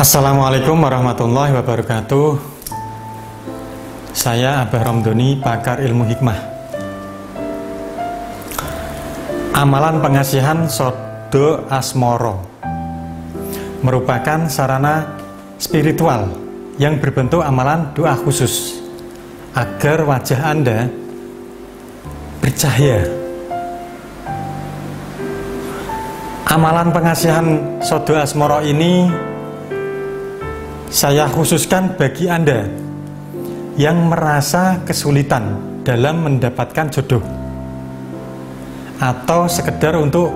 Assalamualaikum warahmatullahi wabarakatuh. Saya Abah Romdoni, pakar ilmu hikmah. Amalan pengasihan Sodo Asmoro merupakan sarana spiritual yang berbentuk amalan doa khusus agar wajah Anda bercahaya. Amalan pengasihan Sodo Asmoro ini saya khususkan bagi Anda yang merasa kesulitan dalam mendapatkan jodoh atau sekedar untuk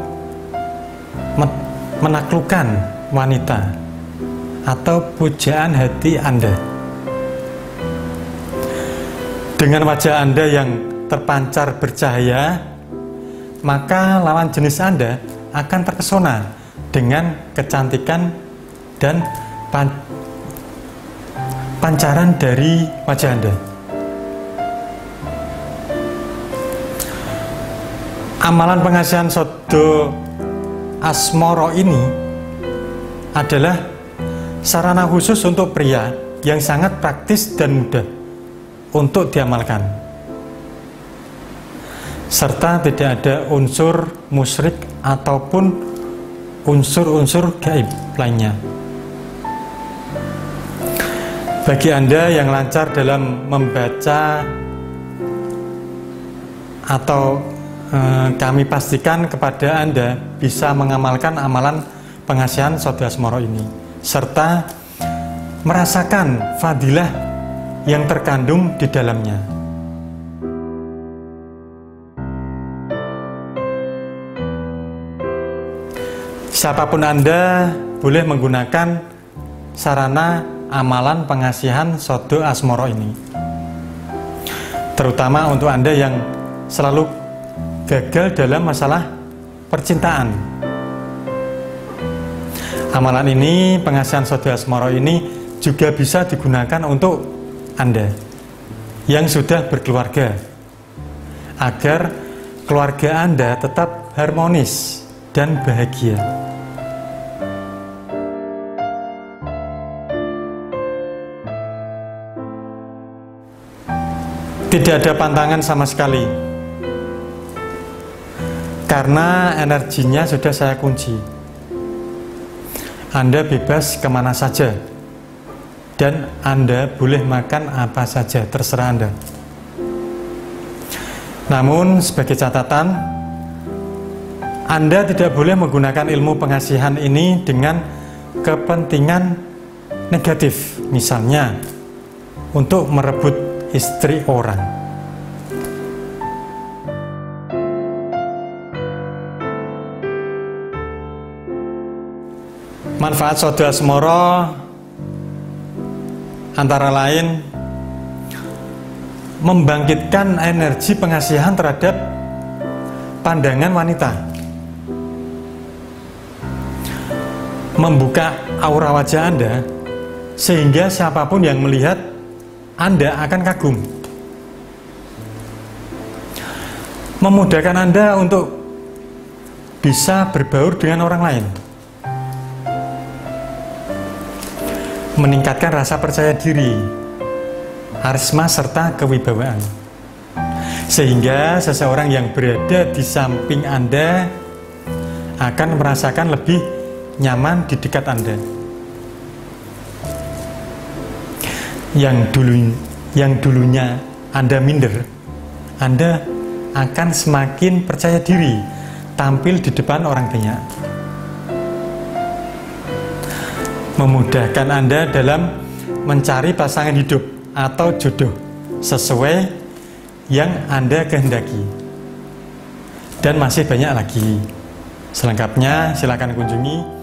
menaklukkan wanita atau pujaan hati Anda. Dengan wajah Anda yang terpancar bercahaya, maka lawan jenis Anda akan terpesona dengan kecantikan dan pancaran dari wajah Anda. Amalan pengasihan Sodo Asmoro ini adalah sarana khusus untuk pria yang sangat praktis dan mudah untuk diamalkan, serta tidak ada unsur musyrik ataupun unsur-unsur gaib lainnya. Bagi Anda yang lancar dalam membaca atau kami pastikan kepada Anda bisa mengamalkan amalan pengasihan Sodo Asmoro ini serta merasakan fadilah yang terkandung di dalamnya. Siapapun Anda boleh menggunakan sarana amalan pengasihan Sodo Asmoro ini, terutama untuk Anda yang selalu gagal dalam masalah percintaan. Amalan ini, pengasihan Sodo Asmoro ini juga bisa digunakan untuk Anda yang sudah berkeluarga, agar keluarga Anda tetap harmonis dan bahagia. Tidak ada pantangan sama sekali, karena energinya sudah saya kunci. Anda bebas kemana saja, dan Anda boleh makan apa saja, terserah Anda. Namun sebagai catatan, Anda tidak boleh menggunakan ilmu pengasihan ini dengan kepentingan negatif, misalnya untuk merebut istri orang. Manfaat Sodo Asmoro antara lain membangkitkan energi pengasihan terhadap pandangan wanita, membuka aura wajah Anda sehingga siapapun yang melihat Anda akan kagum, memudahkan Anda untuk bisa berbaur dengan orang lain, meningkatkan rasa percaya diri, karisma serta kewibawaan, sehingga seseorang yang berada di samping Anda akan merasakan lebih nyaman di dekat Anda. Yang dulunya Anda minder, Anda akan semakin percaya diri tampil di depan orang banyak. Memudahkan Anda dalam mencari pasangan hidup atau jodoh sesuai yang Anda kehendaki. Dan masih banyak lagi. Selengkapnya silakan kunjungi